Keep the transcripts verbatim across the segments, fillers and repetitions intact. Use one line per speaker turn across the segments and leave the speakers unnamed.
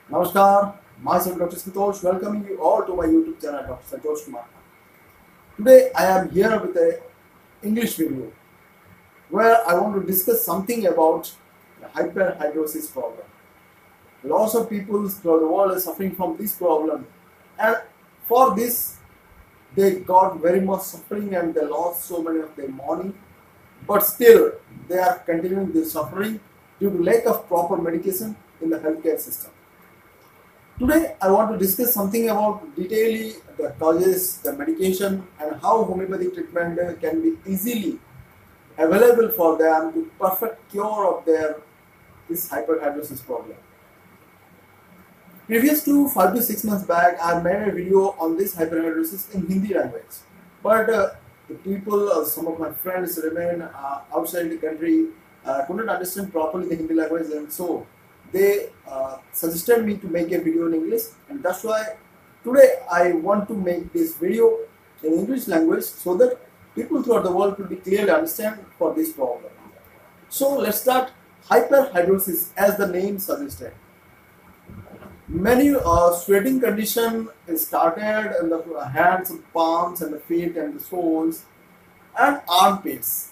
Namaskar, myself Doctor Santosh, welcoming you all to my YouTube channel Doctor Santosh Kumar. Today I am here with a English video where I want to discuss something about the hyperhidrosis problem. Lots of people throughout the world are suffering from this problem, and for this they got very much suffering and they lost so many of their money, but still they are continuing this suffering due to lack of proper medication in the healthcare system. Today, I want to discuss something about detailing the causes, the medication, and how homeopathic treatment can be easily available for them to perfect cure of their this hyperhidrosis problem. Previous to five to six months back, I made a video on this hyperhidrosis in Hindi language, but uh, the people, uh, some of my friends remain uh, outside the country, uh, could not understand properly the Hindi language, and so they uh, suggested me to make a video in English, and that's why today I want to make this video in English language so that people throughout the world could be clearly understand for this problem. So let's start. Hyperhidrosis, as the name suggested. Many uh, sweating condition is started in the hands, and palms, and the feet, and the soles, and armpits.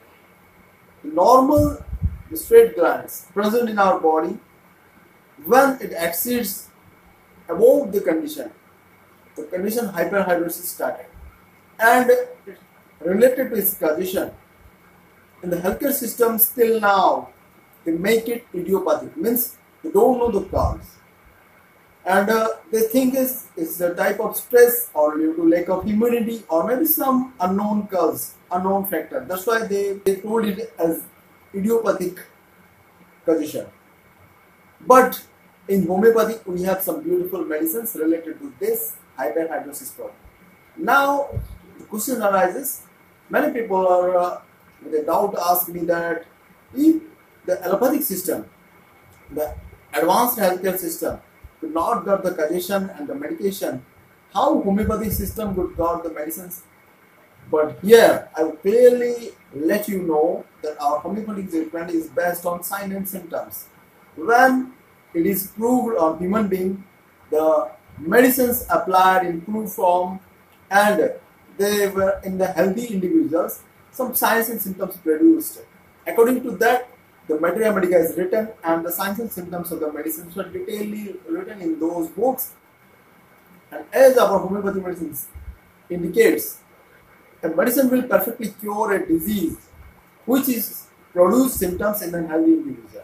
Normal sweat glands present in our body, when it exceeds above the condition, the condition hyperhidrosis started, and related to its condition in the healthcare system still now they make it idiopathic, means they don't know the cause, and uh, they think is it's a type of stress or due to lack of immunity or maybe some unknown cause, unknown factor. That's why they, they told it as idiopathic condition. But in homeopathy, we have some beautiful medicines related to this hyperhidrosis problem. Now, the question arises, many people are uh, with a doubt ask me that if the allopathic system, the advanced healthcare system, could not get the condition and the medication, how homeopathic system could get the medicines? But here, I will clearly let you know that our homeopathic treatment is based on signs and symptoms. When it is proved on human being, the medicines applied in true form and they were in the healthy individuals, some signs and symptoms produced. According to that, the materia medica is written and the signs and symptoms of the medicines were detailedly written in those books. And as our homeopathy medicines indicates, a medicine will perfectly cure a disease which is produce symptoms in a healthy individual.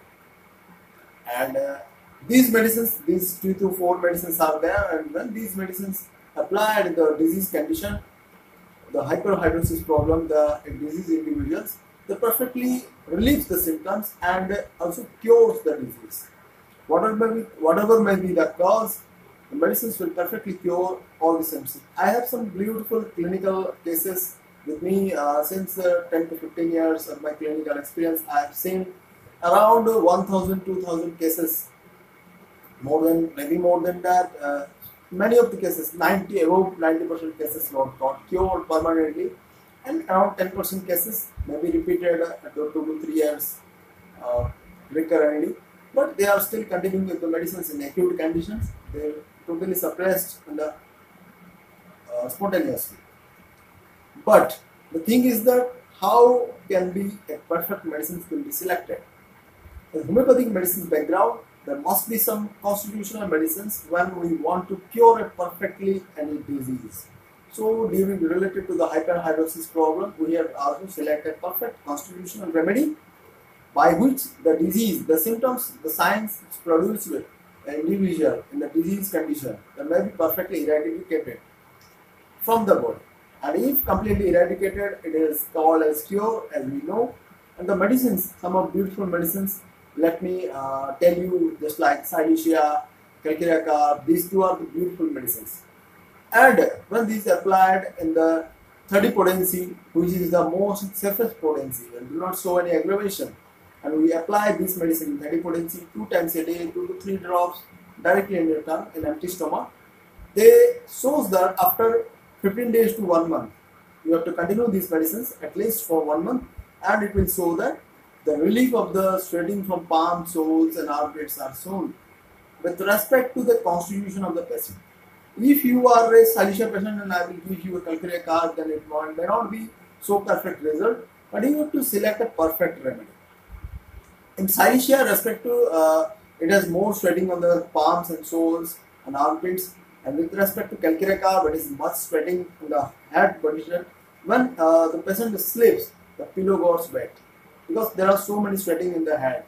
And uh, these medicines, these two to four medicines are there, and when these medicines applied in the disease condition, the hyperhidrosis problem, the disease individuals, they perfectly relieves the symptoms and also cures the disease. Whatever may be, whatever may be the cause, the medicines will perfectly cure all the symptoms. I have some beautiful clinical cases with me uh, since uh, ten to fifteen years of my clinical experience. I have seen around one thousand, two thousand cases, more than, maybe more than that. Uh, many of the cases, ninety, above ninety percent cases got, got cured permanently, and around ten percent cases may be repeated uh, two to three years uh, recurrently, but they are still continuing with the medicines in acute conditions. They are totally suppressed in the uh, spontaneously. But the thing is that how can be a perfect medicine will be selected? In homeopathic medicine background, there must be some constitutional medicines when we want to cure a perfectly any disease. So during related to the hyperhidrosis problem, we have also selected perfect constitutional remedy by which the disease, the symptoms, the signs produced with an individual in the disease condition that may be perfectly eradicated from the body. And if completely eradicated, it is called as cure, as we know. And the medicines, some of beautiful medicines, let me uh, tell you, just like Silesia, Calciraca, these two are the beautiful medicines. And when these are applied in the third potency, which is the most safest potency and do not show any aggravation, and we apply this medicine in third potency two times a day, two to three drops directly in your tongue in empty stomach, they shows that after fifteen days to one month, you have to continue these medicines at least for one month, and it will show that the relief of the sweating from palm, soles, and armpits are shown with respect to the constitution of the patient. If you are a silicea patient and I will give you a calcarea carb, then it may not be so perfect result, but you have to select a perfect remedy. In silicea, respect to uh, it has more sweating on the palms and soles and armpits, and with respect to calcarea carb, it is much sweating in the head position. When uh, the patient sleeps, the pillow gets wet because there are so many sweating in the head.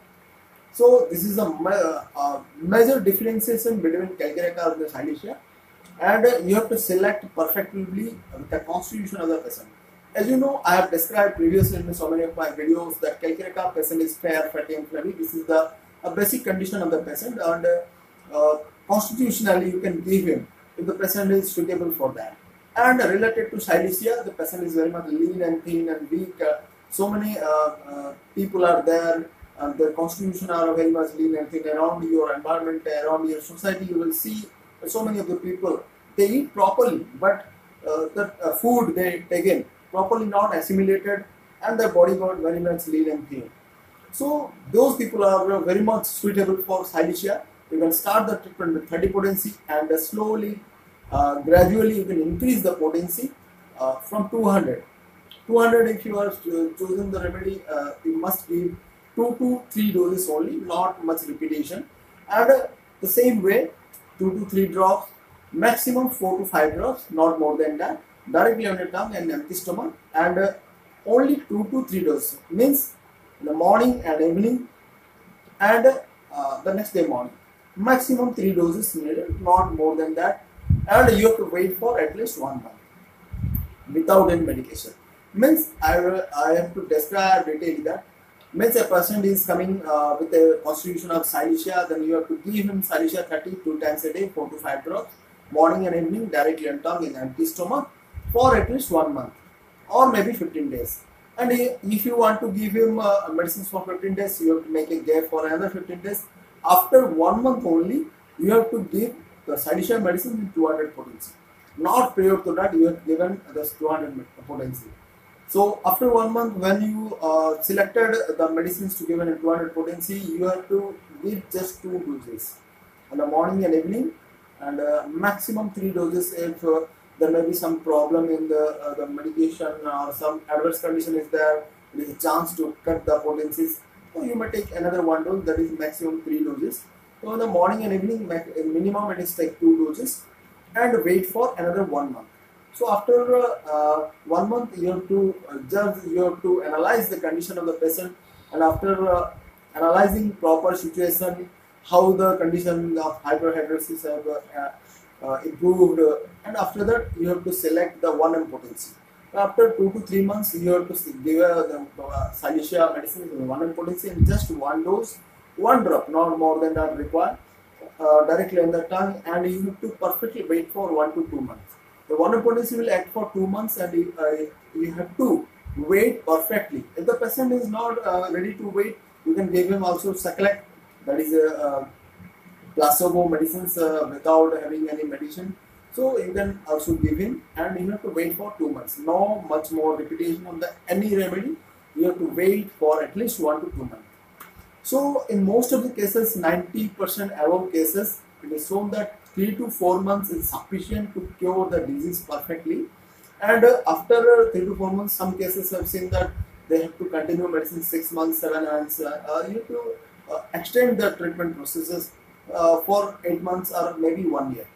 So this is a uh, major differentiation between calcarea carb and the silicea, and uh, you have to select perfectly with the constitution of the patient. As you know, I have described previously in so many of my videos that calcarea carb patient is fair, fatty and flabby. This is the a basic condition of the patient, and uh, uh, constitutionally you can give him if the patient is suitable for that. And uh, related to silicea, the patient is very much lean and thin and weak. Uh, so many uh, uh, people are there, and their constitution are very much lean and thin. Around your environment, around your society, you will see so many of the people, they eat properly, but uh, the uh, food they take in properly not assimilated, and their body got very much lean and thin. So those people are very much suitable for silicea. You can start the treatment with thirty potency, and uh, slowly, uh, gradually you can increase the potency uh, from two hundred. two hundred if you are choosing the remedy, uh, you must give two to three doses only, not much repetition. And uh, the same way, two to three drops, maximum four to five drops, not more than that, directly on your tongue and empty stomach, and uh, only two to three doses, means in the morning and evening, and uh, the next day morning. Maximum three doses needed, not more than that, and you have to wait for at least one month without any medication. Means I, I have to describe detail that. Means a person is coming uh, with a constitution of silicea, then you have to give him silicea thirty two times a day, four to five drops, morning and evening, directly on tongue in empty stomach, for at least one month or maybe fifteen days. And if you want to give him uh, medicines for fifteen days, you have to make a gap for another fifteen days. After one month only, you have to give the silicea medicine with two hundred potency. Not prior to that, you have given this two hundred potency. So after one month, when you uh, selected the medicines to give in two hundred potency, you have to give just two doses in the morning and evening, and uh, maximum three doses if uh, there may be some problem in the uh, the medication or some adverse condition is there. There is a chance to cut the potencies. So you may take another one dose, that is maximum three doses. So in the morning and evening, minimum it is take two doses, and wait for another one month. So after uh, one month, you have to uh, judge, you have to analyze the condition of the patient, and after uh, analyzing proper situation, how the condition of hyperhidrosis have uh, uh, improved, uh, and after that you have to select the one M potency. After two to three months, you have to give uh, the uh, silicea medicine in one M potency and just one dose, one drop, not more than that required, uh, directly on the tongue, and you have to perfectly wait for one to two months. The one M potency will act for two months, and you, uh, you have to wait perfectly. If the patient is not uh, ready to wait, you can give him also Saclec, that is a uh, placebo medicines uh, without having any medicine. So you can also give him, and you have to wait for two months. No much more repetition on the any remedy. You have to wait for at least one to two months. So in most of the cases, ninety percent above cases, it is shown that three to four months is sufficient to cure the disease perfectly. And uh, after uh, three to four months, some cases have seen that they have to continue medicine six months, seven months. Uh, you have to uh, extend the treatment processes uh, for eight months or maybe one year.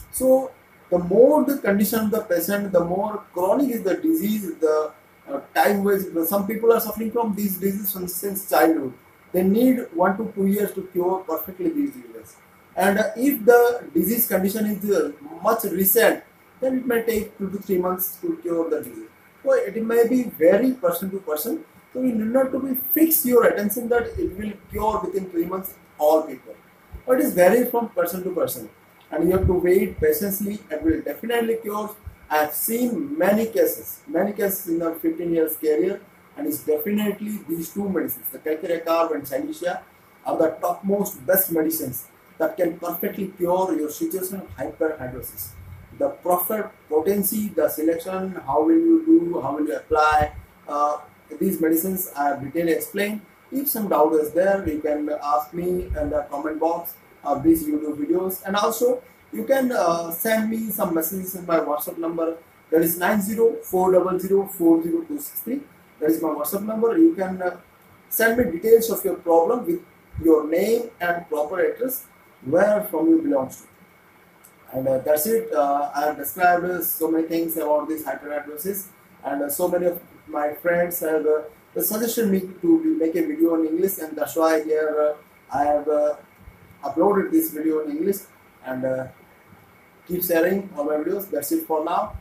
So the more the condition of the patient, the more chronic is the disease, the uh, time waste. Some people are suffering from these diseases since childhood. They need one to two years to cure perfectly these diseases. And uh, if the disease condition is uh, much recent, then it may take two to three months to cure the disease. So it may be very person to person. So you need not to be fix your attention that it will cure within three months all people. But it is varies from person to person, and you have to wait patiently and will definitely cure. I have seen many cases, many cases in the fifteen years career, and it's definitely these two medicines, the calcarea carb and silicea, are the topmost best medicines that can perfectly cure your situation of hyperhidrosis. The proper potency, the selection, how will you do, how will you apply uh, these medicines I have detailedly explained. If some doubt is there, you can ask me in the comment box. of these YouTube videos. And also you can uh, send me some messages in my WhatsApp number, that is nine zero four zero zero four zero two six three. That is my WhatsApp number. You can uh, send me details of your problem with your name and proper address where from you belongs to. And uh, that's it. Uh, I have described uh, so many things about this hyperhidrosis, and uh, so many of my friends have uh, suggested me to make a video in English, and that's why here uh, I have uh, uploaded this video in English. And uh, keep sharing all my videos. That's it for now.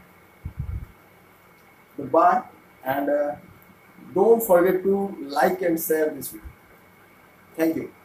Goodbye, and uh, don't forget to like and share this video. Thank you.